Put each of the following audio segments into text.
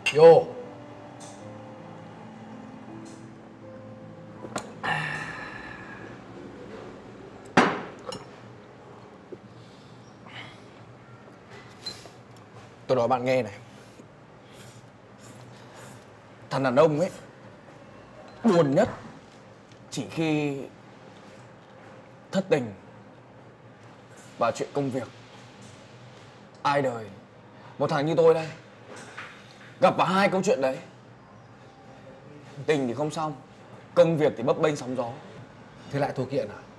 Vô. Tôi nói bạn nghe này. Thằng đàn ông ấy buồn nhất chỉ khi thất tình và chuyện công việc. Ai đời một thằng như tôi đây gặp vào hai câu chuyện đấy. Tình thì không xong, công việc thì bấp bênh sóng gió. Thế lại thua kiện à?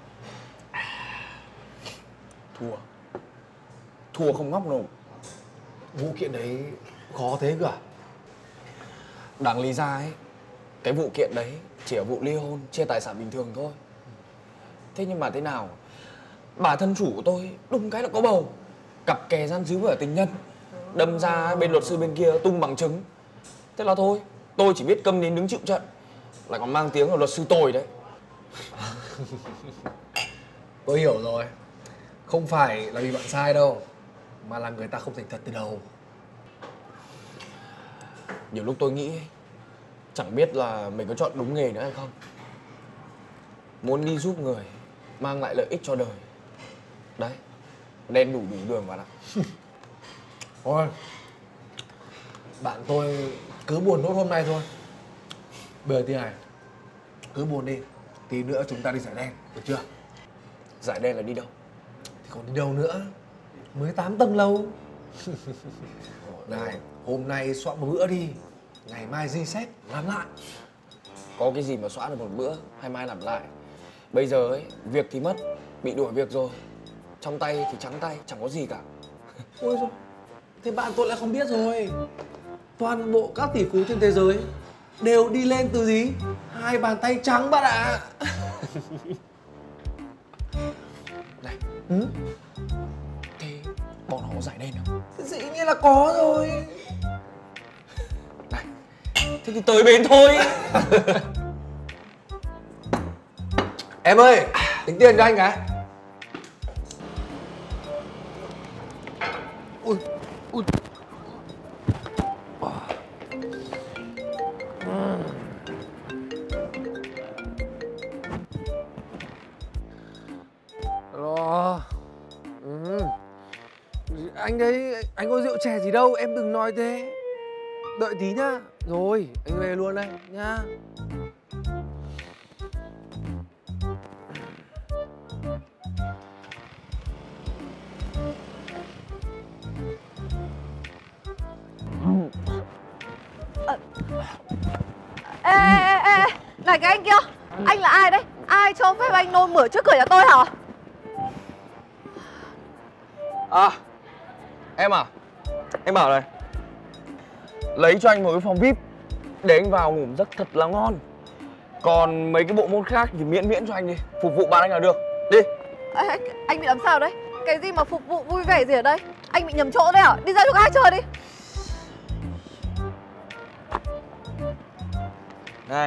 Thua. Thua không ngóc nổi. Vụ kiện đấy khó thế cơ à? Đáng lý ra ấy, cái vụ kiện đấy chỉ ở vụ ly hôn, chia tài sản bình thường thôi. Thế nhưng mà thế nào, bà thân chủ của tôi đùng cái là có bầu, cặp kè gian díu ở tình nhân, đâm ra bên luật sư bên kia tung bằng chứng. Thế là thôi, tôi chỉ biết câm nín đứng chịu trận, lại còn mang tiếng là luật sư tồi đấy. Tôi hiểu rồi. Không phải là vì bạn sai đâu, mà là người ta không thành thật từ đầu. Nhiều lúc tôi nghĩ ấy, chẳng biết là mình có chọn đúng nghề nữa hay không. Muốn đi giúp người, mang lại lợi ích cho đời. Đấy, đen đủ đường bạn ạ. Thôi, bạn tôi cứ buồn nốt hôm nay thôi. Bây giờ thế này, cứ buồn đi, tí nữa chúng ta đi giải đen, được chưa? Giải đen là đi đâu? Thì còn đi đâu nữa, mới 8 tầng lầu. Này, hôm nay soạn một bữa đi, ngày mai reset làm lại. Có cái gì mà xóa được một bữa, hay mai làm lại. Bây giờ ấy, việc thì mất, bị đuổi việc rồi. Trong tay thì trắng tay, chẳng có gì cả. Ôi giời, thế bạn tôi lại không biết rồi. Toàn bộ các tỷ phú trên thế giới đều đi lên từ gì? Hai bàn tay trắng bạn ạ. Này, Ừ? thế bọn họ có giải đen không? Dĩ nhiên là có rồi. Này, thế thì tới bến thôi. Em ơi, tính tiền cho anh cái. Ui, ui. Đó. Anh đấy, anh có rượu chè gì đâu, em đừng nói thế. Đợi tí nhá. Rồi, anh về luôn đây nhá. Ê, ê, ê, này cái anh kia, anh là ai đấy? Ai cho phép anh nôn mửa trước cửa nhà tôi hả? À, em à, em bảo này, lấy cho anh một cái phòng VIP để anh vào ngủ giấc thật là ngon. Còn mấy cái bộ môn khác thì miễn miễn cho anh đi, phục vụ bạn anh là được. Đi. Ê, anh bị làm sao đấy? Cái gì mà phục vụ vui vẻ gì ở đây? Anh bị nhầm chỗ đấy à? Đi ra chỗ khác chơi đi. Này,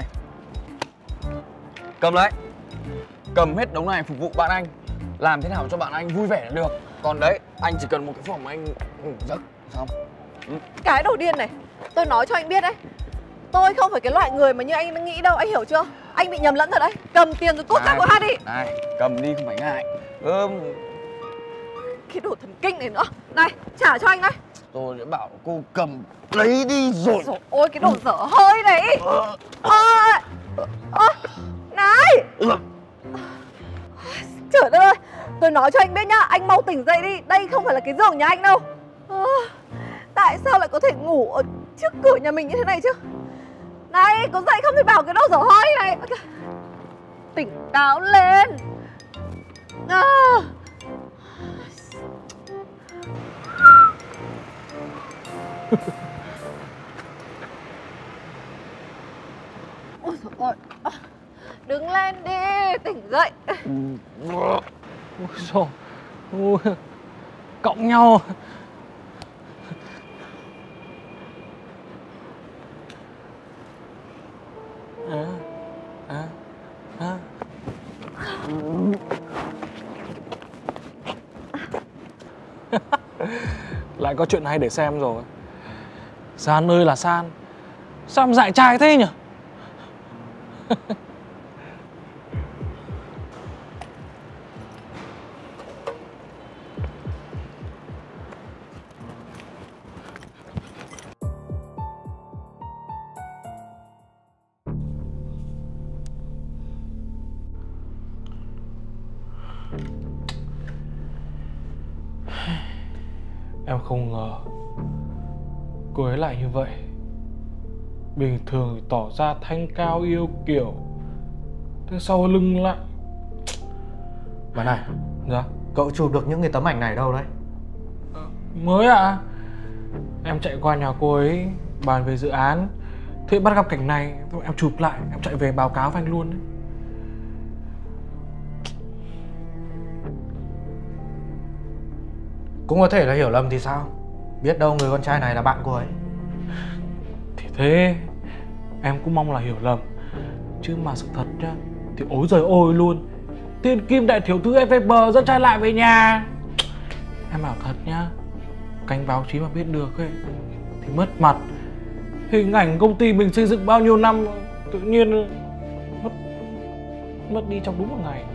cầm lấy. Cầm hết đống này phục vụ bạn anh. Làm thế nào cho bạn anh vui vẻ là được. Còn đấy, anh chỉ cần một cái phòng anh ngủ giấc, xong. Cái đồ điên này, tôi nói cho anh biết đấy, tôi không phải cái loại người mà như anh đang nghĩ đâu, anh hiểu chưa? Anh bị nhầm lẫn rồi đấy. Cầm tiền rồi cút ra cửa hát đi. Này, cầm đi không phải ngại. Cái đồ thần kinh này nữa. Này, trả cho anh đấy. Tôi đã bảo cô cầm lấy đi rồi. Rồi, ôi cái đồ dở hơi này. Này. Trời đất ơi, tôi nói cho anh biết nhá, anh mau tỉnh dậy đi. Đây không phải là cái giường nhà anh đâu. Tại sao lại có thể ngủ ở trước cửa nhà mình như thế này chứ? Này, có dậy không thì bảo cái đồ dở hơi này. Tỉnh táo lên. Ôi dồi ôi. Đứng lên đi, tỉnh dậy. Ôi dồi ôi, cộng nhau. Lại có chuyện hay để xem rồi. San ơi là San, sao em dại trai thế nhỉ? Em không ngờ cô ấy lại như vậy. Bình thường thì tỏ ra thanh cao yêu kiều, thế sau lưng lại... Mà này, Dạ? cậu chụp được những cái tấm ảnh này đâu đấy? Mới ạ. Em chạy qua nhà cô ấy bàn về dự án, thế bắt gặp cảnh này, em chụp lại, em chạy về báo cáo với anh luôn đấy. Cũng có thể là hiểu lầm thì sao? Biết đâu người con trai này là bạn cô ấy. Thì thế, em cũng mong là hiểu lầm. Chứ mà sự thật nhá, thì ối giời ôi luôn. Thiên kim đại tiểu thư FVB dẫn trai lại về nhà. Em bảo thật nhá, cánh báo chí mà biết được ấy thì mất mặt. Hình ảnh công ty mình xây dựng bao nhiêu năm tự nhiên mất đi trong đúng một ngày.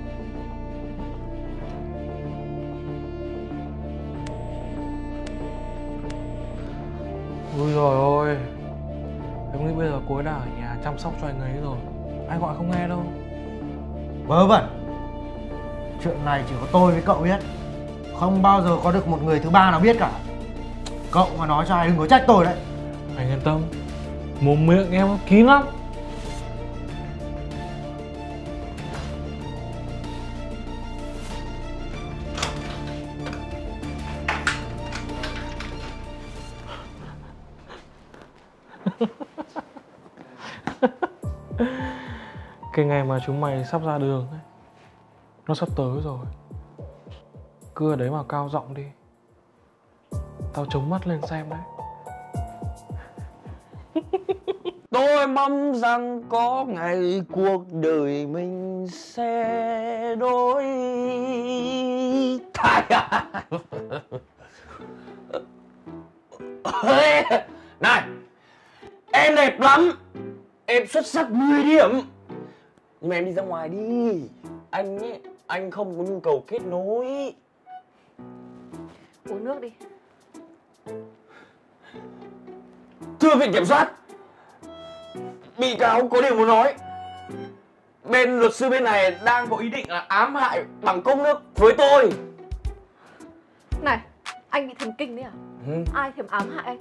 Ôi trời ơi, em nghĩ bây giờ cô ấy đang ở nhà chăm sóc cho anh ấy rồi. Ai gọi không nghe đâu. Vớ vẩn. Chuyện này chỉ có tôi với cậu biết. Không bao giờ có được một người thứ ba nào biết cả. Cậu mà nói cho ai đừng có trách tôi đấy. Anh yên tâm, mồm miệng em kín lắm. Cái ngày mà chúng mày sắp ra đường ấy, nó sắp tới rồi. Cứ ở đấy mà cao giọng đi, tao chống mắt lên xem đấy. Tôi mong rằng có ngày cuộc đời mình sẽ đổi thay. Này, em đẹp lắm, em xuất sắc 10 điểm. Nhưng mà em đi ra ngoài đi. Anh ấy, anh không có nhu cầu kết nối. Uống nước đi. Thưa viện kiểm soát, bị cáo có điều muốn nói. Bên luật sư bên này đang có ý định là ám hại bằng công đức với tôi. Này, anh bị thần kinh đấy à? Ai thèm ám hại anh?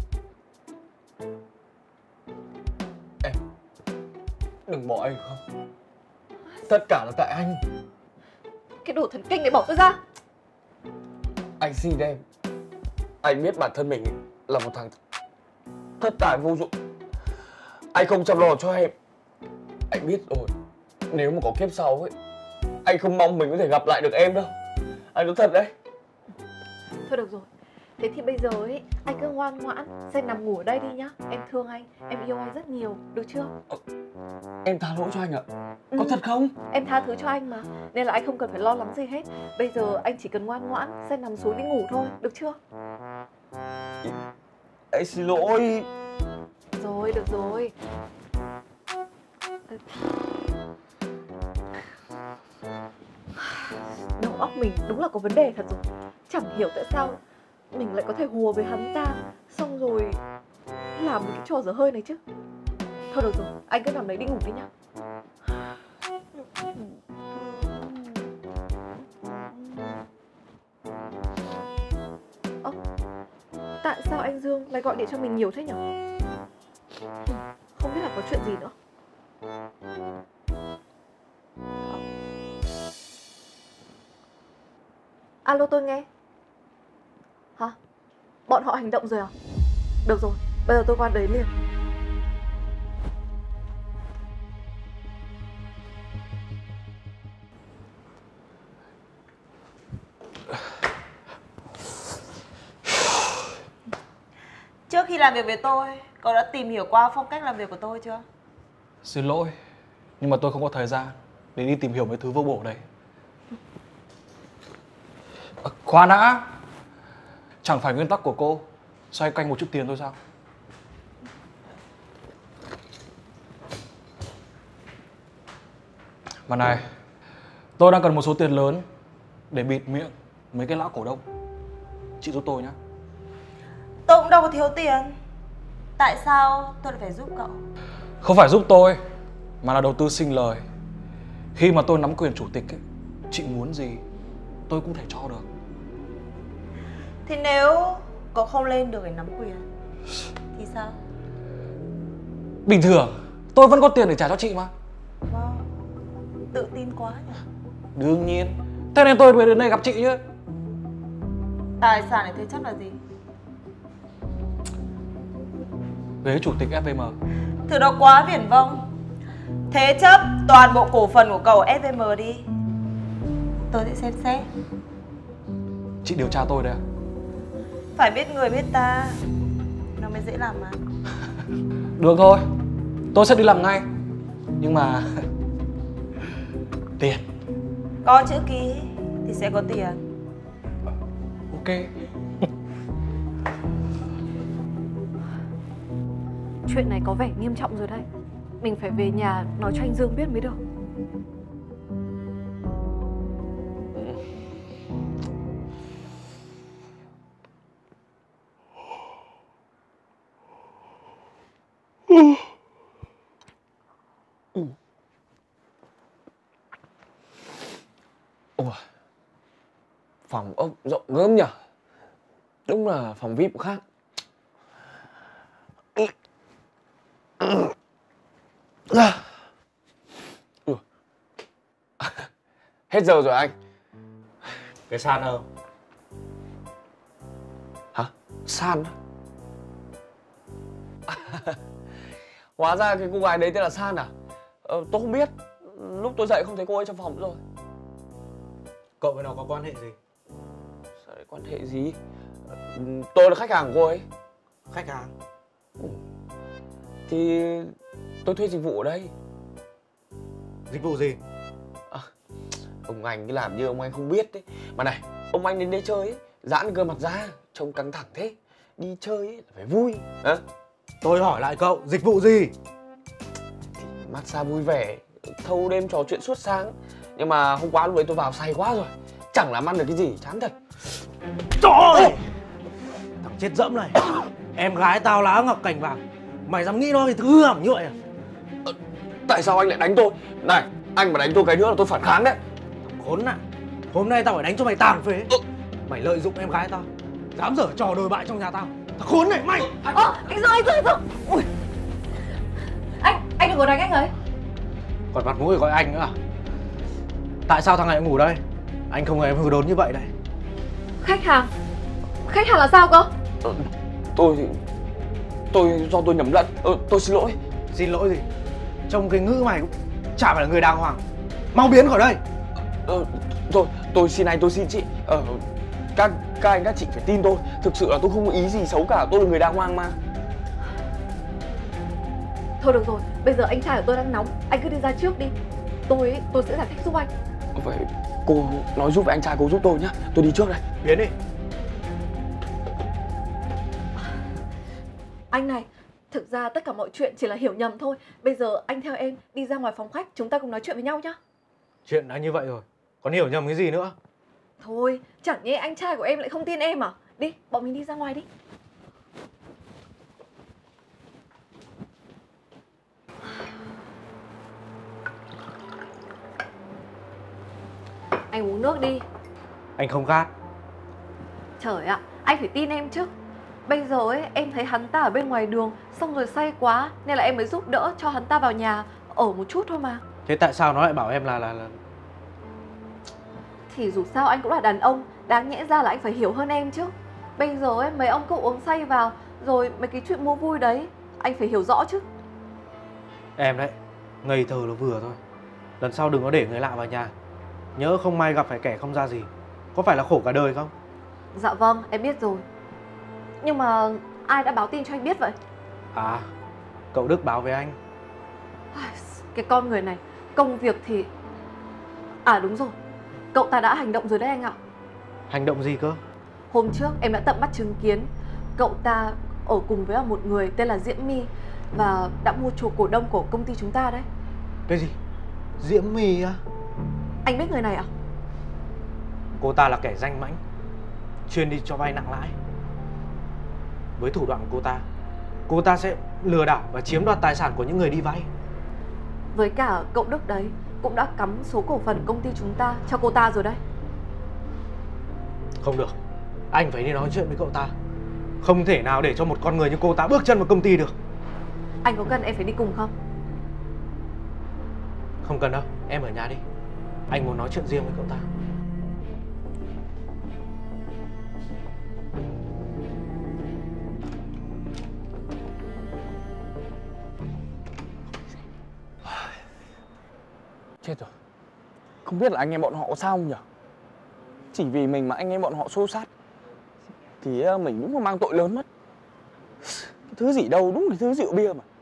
Em đừng bỏ anh không. Tất cả là tại anh. Cái đồ thần kinh này bỏ tôi ra. Anh xin em. Anh biết bản thân mình là một thằng thất tài vô dụng. Anh không chăm lo cho em. Anh biết rồi. Nếu mà có kiếp sau ấy, anh không mong mình có thể gặp lại được em đâu. Anh nói thật đấy. Thôi được rồi. Thế thì bây giờ ấy, anh cứ ngoan ngoãn xem nằm ngủ ở đây đi nhá. Em thương anh, em yêu anh rất nhiều, được chưa? Em tha lỗi cho anh ạ. Có thật không? Em tha thứ cho anh mà. Nên là anh không cần phải lo lắng gì hết. Bây giờ anh chỉ cần ngoan ngoãn xem nằm xuống đi ngủ thôi, được chưa? Anh xin lỗi. Rồi, được rồi. Đầu óc mình đúng là có vấn đề thật rồi. Chẳng hiểu tại sao mình lại có thể hùa với hắn ta, xong rồi làm cái trò dở hơi này chứ. Thôi được rồi, anh cứ nằm đấy đi ngủ đi nhá. Ơ, tại sao anh Dương lại gọi điện cho mình nhiều thế nhỉ? Không biết là có chuyện gì nữa. Alo, tôi nghe. Hả? Bọn họ hành động rồi à? Được rồi, bây giờ tôi qua đấy liền. Trước khi làm việc với tôi, cậu đã tìm hiểu qua phong cách làm việc của tôi chưa? Xin lỗi, nhưng mà tôi không có thời gian để đi tìm hiểu mấy thứ vô bổ đấy. Khoan đã. Chẳng phải nguyên tắc của cô xoay quanh một chút tiền thôi sao? Mà này, tôi đang cần một số tiền lớn để bịt miệng mấy cái lão cổ đông. Chị giúp tôi nhá. Tôi cũng đâu có thiếu tiền. Tại sao tôi lại phải giúp cậu? Không phải giúp tôi, mà là đầu tư sinh lời. Khi mà tôi nắm quyền chủ tịch ấy, chị muốn gì tôi cũng thể cho được. Thì nếu cậu không lên được để nắm quyền thì sao? Bình thường tôi vẫn có tiền để trả cho chị mà. Wow, tự tin quá nhỉ. Đương nhiên. Thế nên tôi mới đến đây gặp chị chứ. Tài sản này thế chấp là gì? Ghế chủ tịch FVM. Thứ đó quá viển vông. Thế chấp toàn bộ cổ phần của cậu FVM đi, tôi sẽ xem xét. Chị điều tra tôi đây à? Phải biết người biết ta, nó mới dễ làm mà. Được thôi, tôi sẽ đi làm ngay. Nhưng mà tiền. Có chữ ký thì sẽ có tiền. Ok. Chuyện này có vẻ nghiêm trọng rồi đây. Mình phải về nhà nói cho anh Dương biết mới được. Ủa, phòng ốc rộng gớm nhỉ? Đúng là phòng VIP khác. Hết giờ rồi anh. Cái sàn đâu? Hả? San á? Hóa ra cái cô gái đấy tên là San à? Tôi không biết. Lúc tôi dậy không thấy cô ấy trong phòng nữa rồi. Cậu với nó có quan hệ gì? Sao lại quan hệ gì? Tôi là khách hàng của cô ấy. Khách hàng? Thì tôi thuê dịch vụ ở đây. Dịch vụ gì? Ông anh cứ làm như ông anh không biết đấy. Mà này, ông anh đến đây chơi ấy, giãn cơ mặt ra, trông căng thẳng thế. Đi chơi ấy là phải vui. Tôi hỏi lại cậu, dịch vụ gì? Massage vui vẻ, thâu đêm trò chuyện suốt sáng. Nhưng mà hôm qua lúc đấy tôi vào say quá rồi, chẳng làm ăn được cái gì, chán thật. Trời ơi! Thằng chết dẫm này. Em gái tao lá ngọc cành vàng, mày dám nghĩ nó thì thứ hư hỏng như vậy à? Tại sao anh lại đánh tôi? Này, anh mà đánh tôi cái nữa là tôi phản kháng đấy. Khốn nạn, hôm nay tao phải đánh cho mày tàn phế. Mày lợi dụng em gái tao, dám dở trò đồi bại trong nhà tao. Thằng khốn này mày! Anh Dương. Ui. Anh đừng có đánh anh ấy. Còn mặt mũi gọi anh nữa à? Tại sao thằng này ngủ đây? Anh không ngờ em hư đốn như vậy đấy. Khách hàng là sao cơ? Do tôi nhầm lẫn. Tôi xin lỗi. Xin lỗi gì? Trông cái ngữ mày cũng chả phải là người đàng hoàng. Mau biến khỏi đây. Tôi xin anh, tôi xin chị. Các anh các chị phải tin tôi. Thực sự là tôi không có ý gì xấu cả. Tôi là người đàng hoàng mà. Thôi được rồi, bây giờ anh trai của tôi đang nóng. Anh cứ đi ra trước đi. Tôi sẽ giải thích giúp anh. Vậy cô nói giúp với anh trai cô giúp tôi nhá. Tôi đi trước đây. Biến đi. Anh này, thực ra tất cả mọi chuyện chỉ là hiểu nhầm thôi. Bây giờ anh theo em đi ra ngoài phòng khách, chúng ta cùng nói chuyện với nhau nhá. Chuyện đã như vậy rồi, còn hiểu nhầm cái gì nữa? Thôi, chẳng nhẽ anh trai của em lại không tin em à? Đi, bọn mình đi ra ngoài đi. Anh uống nước đi. Anh không khát. Trời ạ, anh phải tin em chứ. Bây giờ ấy, em thấy hắn ta ở bên ngoài đường, xong rồi say quá, nên là em mới giúp đỡ cho hắn ta vào nhà ở một chút thôi mà. Thế tại sao nó lại bảo em là Thì dù sao anh cũng là đàn ông, đáng nhẽ ra là anh phải hiểu hơn em chứ. Bây giờ ấy, mấy ông cứ uống say vào, rồi mấy cái chuyện mua vui đấy, anh phải hiểu rõ chứ. Em đấy, ngây thơ nó vừa thôi. Lần sau đừng có để người lạ vào nhà. Nhớ không may gặp phải kẻ không ra gì, có phải là khổ cả đời không? Dạ vâng, em biết rồi. Nhưng mà ai đã báo tin cho anh biết vậy? À, cậu Đức báo với anh. Cái con người này, công việc thì... À đúng rồi, cậu ta đã hành động rồi đấy anh ạ. Hành động gì cơ? Hôm trước em đã tận mắt chứng kiến cậu ta ở cùng với một người tên là Diễm My và đã mua chuộc cổ đông của công ty chúng ta đấy. Cái gì? Diễm My á? Anh biết người này à? Cô ta là kẻ danh mãnh, chuyên đi cho vay nặng lãi. Với thủ đoạn của cô ta sẽ lừa đảo và chiếm đoạt tài sản của những người đi vay. Với cả cậu Đức đấy cũng đã cắm số cổ phần công ty chúng ta cho cô ta rồi đấy. Không được, anh phải đi nói chuyện với cậu ta. Không thể nào để cho một con người như cô ta bước chân vào công ty được. Anh có cần em phải đi cùng không? Không cần đâu, em ở nhà đi. Anh muốn nói chuyện riêng với cậu ta. Chết rồi. Không biết là anh em bọn họ có sao không nhỉ? Chỉ vì mình mà anh em bọn họ xô xát thì mình đúng là mang tội lớn mất. Cái thứ gì đâu, đúng là thứ rượu bia mà.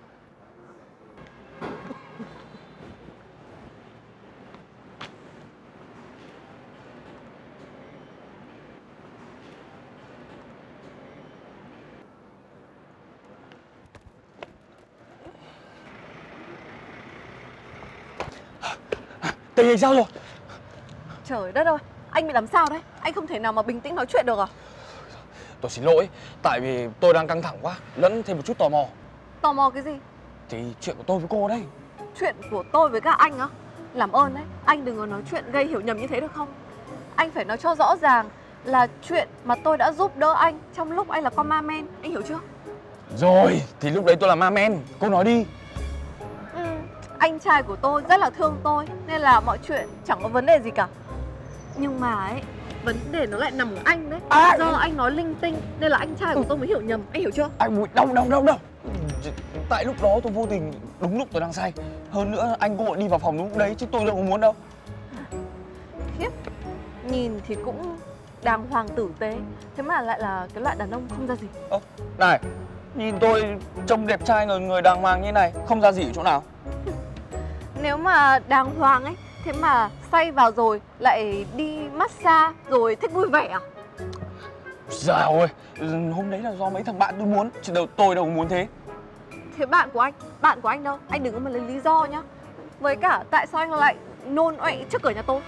Tình hình sao rồi? Trời đất ơi, anh bị làm sao đấy? Anh không thể nào mà bình tĩnh nói chuyện được à? Tôi xin lỗi, tại vì tôi đang căng thẳng quá, lẫn thêm một chút tò mò. Tò mò cái gì? Thì chuyện của tôi với cô đây. Chuyện của tôi với các anh á? Làm ơn đấy, anh đừng có nói chuyện gây hiểu nhầm như thế được không? Anh phải nói cho rõ ràng là chuyện mà tôi đã giúp đỡ anh trong lúc anh là con ma men, anh hiểu chưa? Rồi, thì lúc đấy tôi là ma men, cô nói đi. Anh trai của tôi rất là thương tôi nên là mọi chuyện chẳng có vấn đề gì cả. Nhưng mà ấy, vấn đề nó lại nằm ở anh đấy. Do anh nói linh tinh nên là anh trai của tôi mới hiểu nhầm, anh hiểu chưa? Anh đau. Tại lúc đó tôi vô tình, đúng lúc tôi đang say. Hơn nữa anh cô đi vào phòng lúc đấy chứ tôi đâu có muốn đâu. Khiếp, nhìn thì cũng đàng hoàng tử tế, thế mà lại là cái loại đàn ông không ra gì. Này, nhìn tôi trông đẹp trai người đàng hoàng như này, không ra gì ở chỗ nào? Nếu mà đàng hoàng ấy, thế mà say vào rồi lại đi massage rồi thích vui vẻ à? Dạ ơi, hôm đấy là do mấy thằng bạn tôi muốn, chứ tôi đâu muốn thế. Thế bạn của anh đâu? Anh đừng có mà lấy lý do nhá. Với cả tại sao anh lại nôn ọy trước cửa nhà tôi?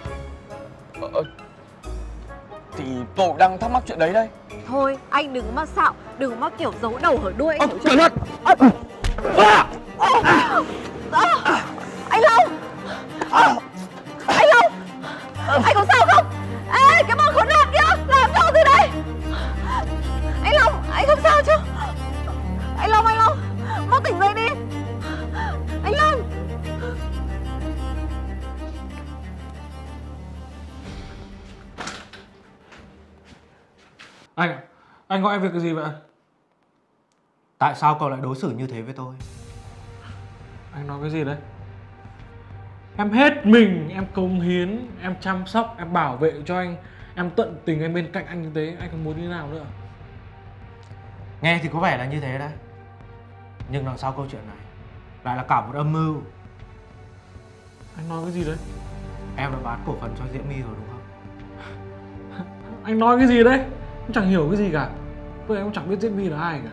Thì tôi đang thắc mắc chuyện đấy đây. Thôi, anh đừng có mà xạo, đừng có mà kiểu giấu đầu hở đuôi, anh hiểu chưa? Cẩn thận! Anh Long! Anh Long! Anh có sao không? Ê, cái bọn khốn nạn kia, làm trò gì đây? Anh Long, anh không sao chứ? Anh Long, mau tỉnh dậy đi! Anh Long! Anh gọi em việc cái gì vậy? Tại sao cậu lại đối xử như thế với tôi? Anh nói cái gì đấy? Em hết mình, em cống hiến, em chăm sóc, em bảo vệ cho anh, em tận tình em bên cạnh anh như thế, anh còn muốn như nào nữa? Nghe thì có vẻ là như thế đấy, nhưng đằng sau câu chuyện này lại là cả một âm mưu. Anh nói cái gì đấy? Em đã bán cổ phần cho Diễm My rồi đúng không? Anh nói cái gì đấy? Em chẳng hiểu cái gì cả. Tôi em cũng chẳng biết Diễm My là ai cả.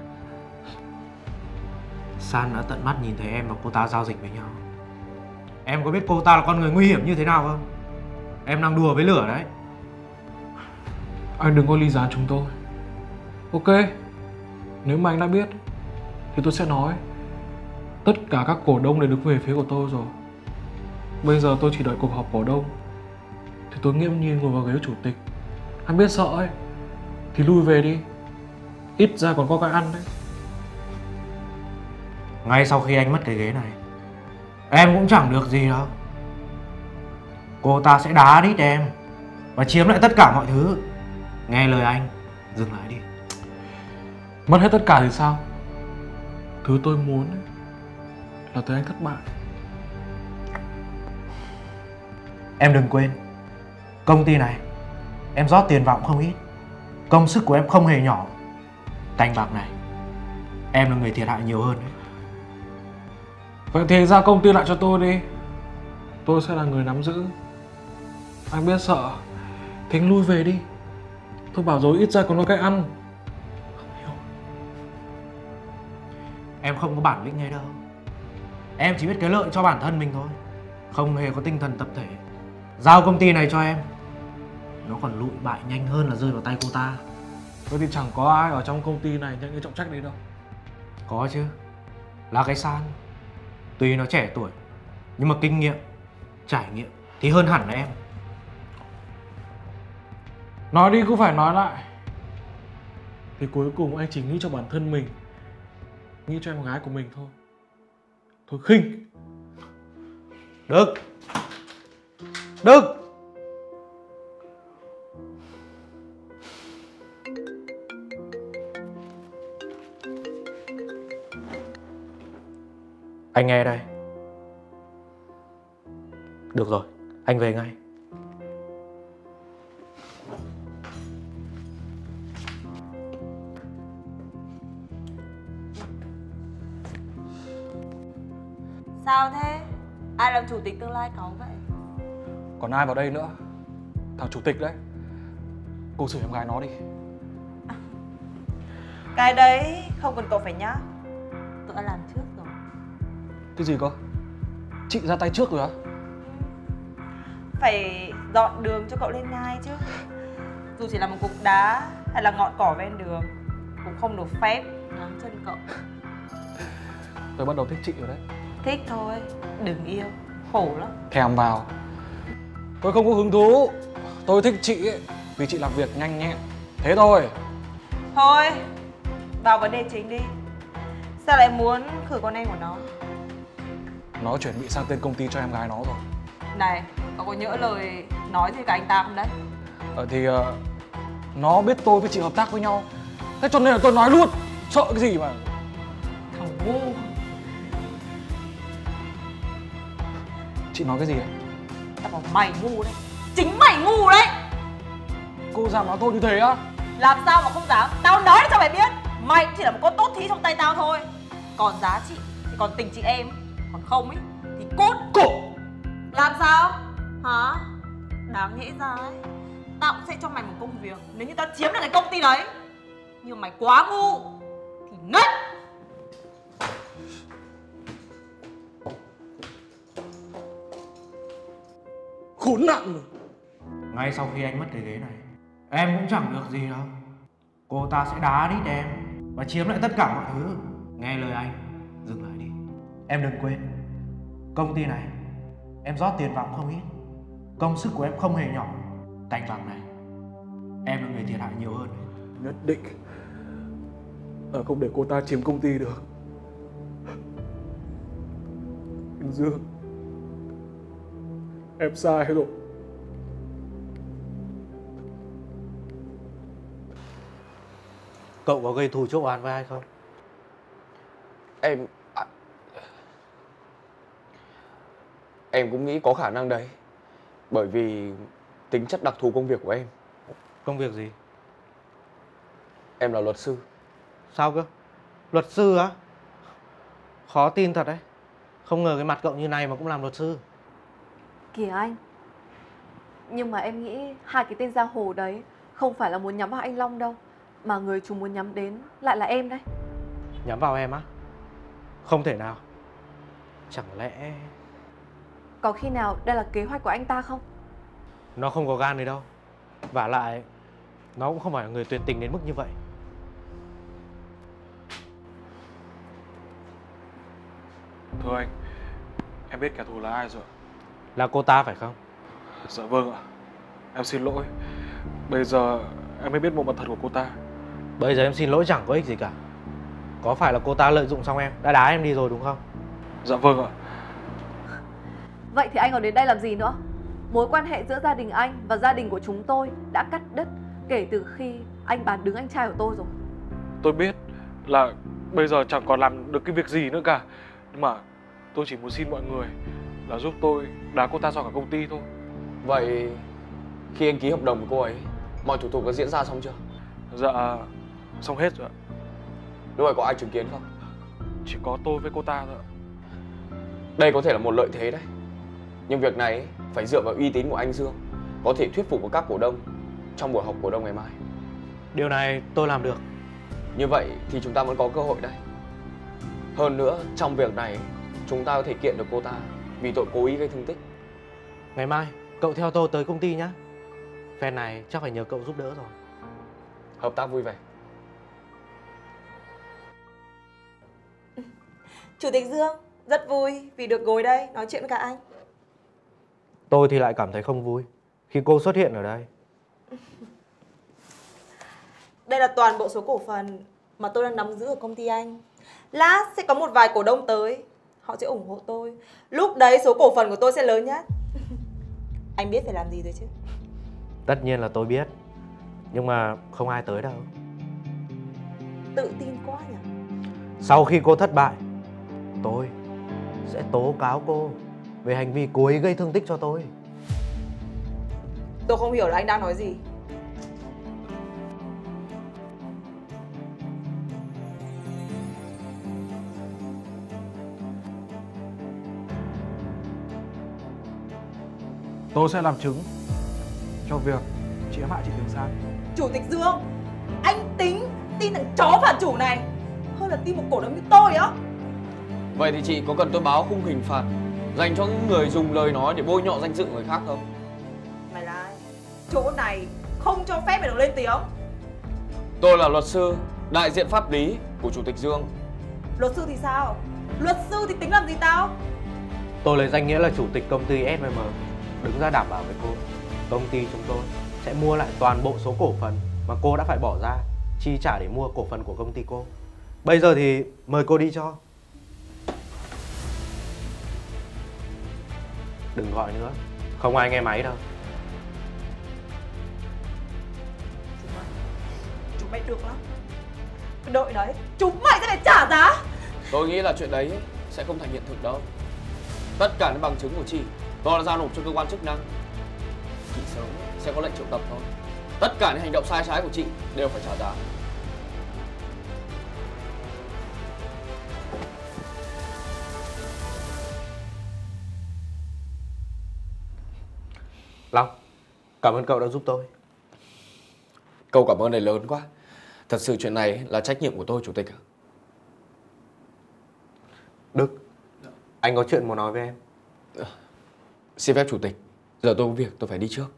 San đã tận mắt nhìn thấy em và cô ta giao dịch với nhau. Em có biết cô ta là con người nguy hiểm như thế nào không? Em đang đùa với lửa đấy. Anh đừng có ly gián chúng tôi. Ok, nếu mà anh đã biết thì tôi sẽ nói. Tất cả các cổ đông đều đứng về phía của tôi rồi. Bây giờ tôi chỉ đợi cuộc họp cổ đông thì tôi nghiêm nhiên ngồi vào ghế chủ tịch. Anh biết sợ ấy thì lui về đi, ít ra còn có cái ăn đấy. Ngay sau khi anh mất cái ghế này, em cũng chẳng được gì đâu. Cô ta sẽ đá đít em và chiếm lại tất cả mọi thứ. Nghe lời anh, dừng lại đi. Mất hết tất cả thì sao? Thứ tôi muốn ấy, là thấy anh thất bại. Em đừng quên, công ty này em rót tiền vào cũng không ít. Công sức của em không hề nhỏ. Canh bạc này, em là người thiệt hại nhiều hơn đấy. Vậy thì giao công ty lại cho tôi đi. Tôi sẽ là người nắm giữ. Anh biết sợ thì anh lui về đi. Tôi bảo rồi, ít ra còn có cái ăn. Không hiểu. Em không có bản lĩnh ấy đâu. Em chỉ biết cái lợi cho bản thân mình thôi. không hề có tinh thần tập thể. Giao công ty này cho em, nó còn lụi bại nhanh hơn là rơi vào tay cô ta. Tôi thì chẳng có ai ở trong công ty này nhận cái trọng trách đấy đâu. Có chứ, là cái San. Tuy nó trẻ tuổi, nhưng mà kinh nghiệm, trải nghiệm thì hơn hẳn là em. Nói đi cũng phải nói lại, thì cuối cùng anh chỉ nghĩ cho bản thân mình, nghĩ cho em gái của mình thôi. Thôi khinh. Đức, Đức. Anh nghe đây. Được rồi, anh về ngay. Sao thế? Ai làm chủ tịch tương lai cáu vậy? Còn ai vào đây nữa? Thằng chủ tịch đấy. Cô xử em gái nó đi. Cái đấy không cần cậu phải nhắc. Tôi đã làm trước rồi. Cái gì cơ? Chị ra tay trước rồi á? Phải dọn đường cho cậu lên ngai chứ. Dù chỉ là một cục đá hay là ngọn cỏ ven đường cũng không được phép ngáng chân cậu. Tôi bắt đầu thích chị rồi đấy. Thích thôi, đừng yêu, khổ lắm. Thèm vào. Tôi không có hứng thú. Tôi thích chị ấy, vì chị làm việc nhanh nhẹn. Thế thôi. Thôi, vào vấn đề chính đi. Sao lại muốn khử con em của nó? Nó chuẩn bị sang tên công ty cho em gái nó rồi. Này, cậu có nhỡ lời nói gì cả anh ta không đấy? Thì nó biết tôi với chị hợp tác với nhau. Thế cho nên là tôi nói luôn. Sợ cái gì mà. Thằng ngu. Chị nói cái gì đấy? Tao bảo mày ngu đấy. Chính mày ngu đấy. Cô dám nói tôi như thế á? Làm sao mà không dám? Tao nói để cho mày biết. Mày cũng chỉ là một con tốt thí trong tay tao thôi. Còn giá trị thì còn tình chị em. Còn không ấy thì cút. Cổ. Làm sao? Hả? Đáng nhẽ ra ấy, tao cũng sẽ cho mày một công việc nếu như tao chiếm được cái công ty đấy. Nhưng mày quá ngu thì ngất. Khốn nạn rồi. Ngay sau khi anh mất cái ghế này, em cũng chẳng được gì đâu. Cô ta sẽ đá đít em và chiếm lại tất cả mọi thứ. Nghe lời anh, dừng lại đi. Em đừng quên, công ty này em rót tiền vào cũng không ít. Công sức của em không hề nhỏ. Tành bằng này, em là người thiệt hại nhiều hơn. Nhất định không để cô ta chiếm công ty được. Anh Dương, em sai rồi. Cậu có gây thù chuốc oán với ai không? Em cũng nghĩ có khả năng đấy. Bởi vì tính chất đặc thù công việc của em. Công việc gì? Em là luật sư. Sao cơ? Luật sư á? Khó tin thật đấy. Không ngờ cái mặt cậu như này mà cũng làm luật sư. Kìa anh, nhưng mà em nghĩ hai cái tên giang hồ đấy không phải là muốn nhắm vào anh Long đâu, mà người chúng muốn nhắm đến lại là em đấy. Nhắm vào em á? Không thể nào. Chẳng lẽ... Có khi nào đây là kế hoạch của anh ta không? Nó không có gan đấy đâu. Vả lại, nó cũng không phải là người tuyệt tình đến mức như vậy. Thưa anh, em biết kẻ thù là ai rồi. Là cô ta phải không? Dạ vâng ạ. Em xin lỗi. Bây giờ em mới biết bộ mặt thật của cô ta. Bây giờ em xin lỗi chẳng có ích gì cả. Có phải là cô ta lợi dụng xong em, đã đá em đi rồi đúng không? Dạ vâng ạ. Vậy thì anh còn đến đây làm gì nữa? Mối quan hệ giữa gia đình anh và gia đình của chúng tôi đã cắt đứt kể từ khi anh bán đứng anh trai của tôi rồi. Tôi biết là bây giờ chẳng còn làm được cái việc gì nữa cả. Nhưng mà tôi chỉ muốn xin mọi người là giúp tôi đá cô ta ra khỏi công ty thôi. Vậy khi anh ký hợp đồng với cô ấy, mọi thủ tục đã diễn ra xong chưa? Dạ, xong hết rồi ạ. Lúc này có ai chứng kiến không? Chỉ có tôi với cô ta thôi ạ. Đây có thể là một lợi thế đấy. Nhưng việc này phải dựa vào uy tín của anh Dương, có thể thuyết phục của các cổ đông trong buổi họp cổ đông ngày mai. Điều này tôi làm được. Như vậy thì chúng ta vẫn có cơ hội đây. Hơn nữa, trong việc này chúng ta có thể kiện được cô ta vì tội cố ý gây thương tích. Ngày mai cậu theo tôi tới công ty nhá. Phen này chắc phải nhờ cậu giúp đỡ rồi. Hợp tác vui vẻ. Chủ tịch Dương, rất vui vì được ngồi đây nói chuyện với cả anh. Tôi thì lại cảm thấy không vui khi cô xuất hiện ở đây. Đây là toàn bộ số cổ phần mà tôi đang nắm giữ ở công ty anh. Lát sẽ có một vài cổ đông tới, họ sẽ ủng hộ tôi. Lúc đấy số cổ phần của tôi sẽ lớn nhất. Anh biết phải làm gì rồi chứ? Tất nhiên là tôi biết, nhưng mà không ai tới đâu. Tự tin quá nhỉ? Sau khi cô thất bại, tôi sẽ tố cáo cô về hành vi cố ý gây thương tích cho tôi. Tôi không hiểu là anh đang nói gì. Tôi sẽ làm chứng cho việc chị em hại chị Tường San. Chủ tịch Dương, anh tin thằng chó phản chủ này hơn là tin một cổ đông như tôi á. Vậy thì chị có cần tôi báo khung hình phạt dành cho những người dùng lời nói để bôi nhọ danh dự người khác không? Mày là ai? Chỗ này không cho phép mày được lên tiếng. Tôi là luật sư, đại diện pháp lý của Chủ tịch Dương. Luật sư thì sao? Luật sư thì tính làm gì tao? Tôi lấy danh nghĩa là chủ tịch công ty SVM đứng ra đảm bảo với cô. Công ty chúng tôi sẽ mua lại toàn bộ số cổ phần mà cô đã phải bỏ ra chi trả để mua cổ phần của công ty cô. Bây giờ thì mời cô đi cho. Đừng gọi nữa, không ai nghe máy đâu. Chúng mày được lắm. Cái đội đấy, chúng mày sẽ phải trả giá. Tôi nghĩ là chuyện đấy sẽ không thành hiện thực đâu. Tất cả những bằng chứng của chị tôi đã giao nộp cho cơ quan chức năng. Chị sớm sẽ có lệnh triệu tập thôi. Tất cả những hành động sai trái của chị đều phải trả giá. Long, cảm ơn cậu đã giúp tôi. Câu cảm ơn này lớn quá. Thật sự chuyện này là trách nhiệm của tôi, Chủ tịch. Đức, anh có chuyện muốn nói với em. Xin phép Chủ tịch, giờ tôi có việc tôi phải đi trước.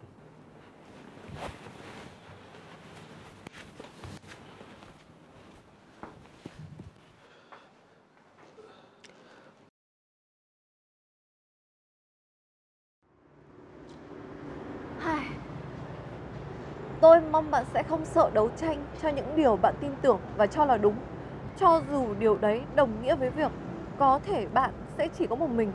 Tôi mong bạn sẽ không sợ đấu tranh cho những điều bạn tin tưởng và cho là đúng, cho dù điều đấy đồng nghĩa với việc có thể bạn sẽ chỉ có một mình.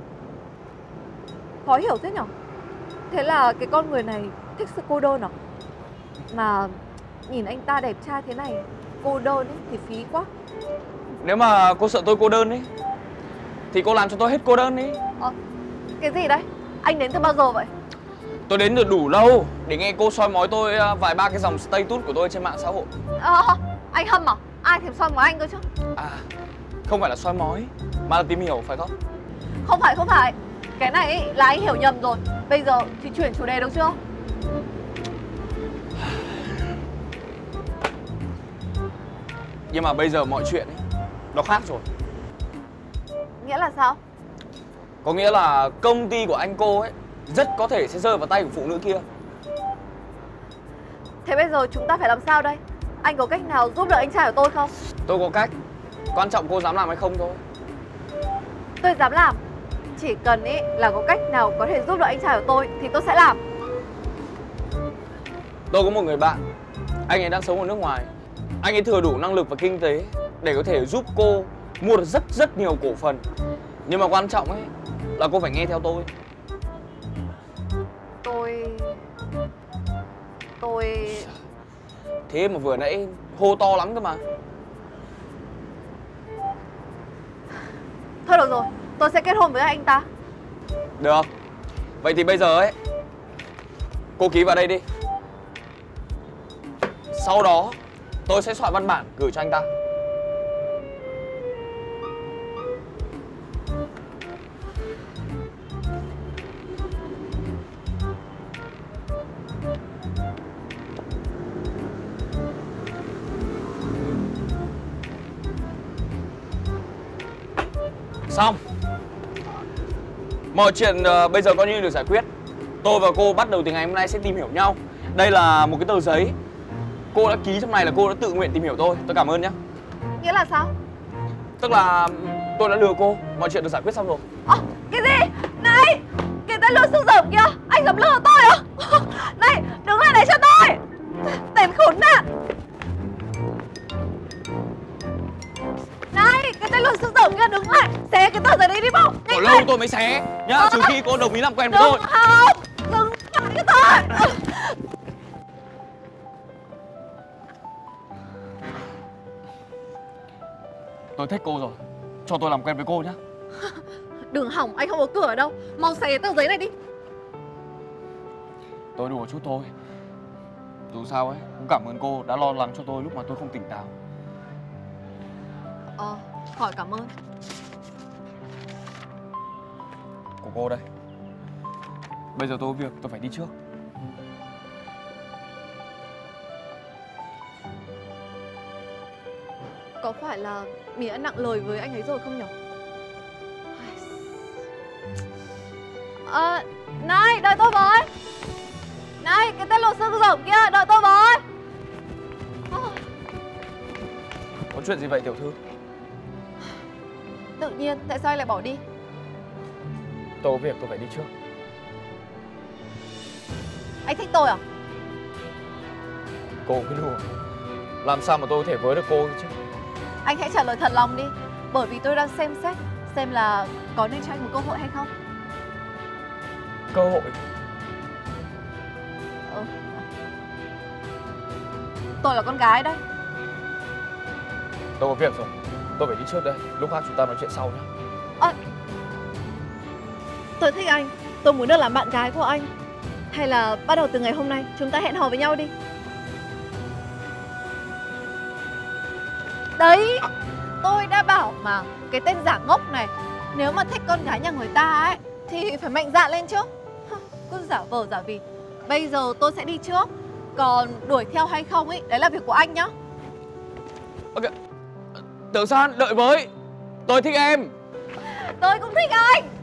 Khó hiểu thế nhở? Thế là cái con người này thích sự cô đơn à? Mà nhìn anh ta đẹp trai thế này, cô đơn ấy thì phí quá. Nếu mà cô sợ tôi cô đơn ấy thì cô làm cho tôi hết cô đơn đi. Cái gì đấy? Anh đến từ bao giờ vậy? Tôi đến được đủ lâu để nghe cô soi mói tôi vài ba cái dòng status của tôi trên mạng xã hội. Anh hâm à? Ai thèm soi mói anh cơ chứ? À, không phải là soi mói mà là tìm hiểu, phải không? Không phải. Cái này ấy, là anh hiểu nhầm rồi. Bây giờ thì chuyển chủ đề được chưa? Nhưng mà bây giờ mọi chuyện ấy, nó khác rồi. Nghĩa là sao? Có nghĩa là công ty của anh cô ấy rất có thể sẽ rơi vào tay của phụ nữ kia. Thế bây giờ chúng ta phải làm sao đây? Anh có cách nào giúp đỡ anh trai của tôi không? Tôi có cách. Quan trọng cô dám làm hay không thôi. Tôi dám làm. Chỉ cần ý là có cách nào có thể giúp đỡ anh trai của tôi thì tôi sẽ làm. Tôi có một người bạn, anh ấy đang sống ở nước ngoài. Anh ấy thừa đủ năng lực và kinh tế để có thể giúp cô mua được rất nhiều cổ phần. Nhưng mà quan trọng ấy là cô phải nghe theo tôi. Tôi... Thế mà vừa nãy hô to lắm cơ mà. Thôi được rồi, tôi sẽ kết hôn với anh ta. Được. Vậy thì bây giờ ấy, cô ký vào đây đi. Sau đó tôi sẽ soạn văn bản gửi cho anh ta. Xong. Mọi chuyện bây giờ coi như được giải quyết. Tôi và cô bắt đầu từ ngày hôm nay sẽ tìm hiểu nhau. Đây là một cái tờ giấy. Cô đã ký trong này là cô đã tự nguyện tìm hiểu tôi. Tôi cảm ơn nhé. Nghĩa là sao? Tức là tôi đã lừa cô. Mọi chuyện được giải quyết xong rồi. Cái gì? Này, cái tên lừa sư dởm kìa, anh dám lừa tôi à? Này, đứng lại đấy cho tôi. Tên khốn nạn. Này, cái tên lừa sư dởm kia, đứng lại. Xé cái tờ giấy đấy đi mau. Có lâu tôi mới xé nhá, trừ khi cô đồng ý làm quen với tôi. Không, dừng lại cái tôi. Tôi thích cô rồi. Cho tôi làm quen với cô nhé. Đừng hỏng, anh không có cửa đâu. Mau xé tờ giấy này đi. Tôi đùa chút thôi. Dù sao ấy, cũng cảm ơn cô đã lo lắng cho tôi lúc mà tôi không tỉnh táo. Khỏi cảm ơn. Của cô đây. Bây giờ tôi có việc, tôi phải đi trước. Có phải là mình đã nặng lời với anh ấy rồi không nhỉ? Này, đợi tôi với. Này, cái tên lột sư rộng kia, đợi tôi với. Có chuyện gì vậy tiểu thư? Tự nhiên, tại sao anh lại bỏ đi? Tôi có việc, tôi phải đi trước. Anh thích tôi à? Cô cứ đùa. Làm sao mà tôi có thể với được cô chứ? Anh hãy trả lời thật lòng đi. Bởi vì tôi đang xem xét xem là có nên cho anh một cơ hội hay không. Cơ hội? Tôi là con gái đấy. Tôi có việc rồi. Tôi phải đi trước đây. Lúc khác chúng ta nói chuyện sau nhé. Tôi thích anh. Tôi muốn được làm bạn gái của anh. Hay là bắt đầu từ ngày hôm nay chúng ta hẹn hò với nhau đi. Đấy, tôi đã bảo mà, cái tên giả ngốc này, nếu mà thích con gái nhà người ta ấy thì phải mạnh dạn lên chứ. Cứ giả vờ giả vịt. Bây giờ tôi sẽ đi trước. Còn đuổi theo hay không ấy, đấy là việc của anh nhá. Ok. Tiểu San, đợi với. Tôi thích em. Tôi cũng thích anh.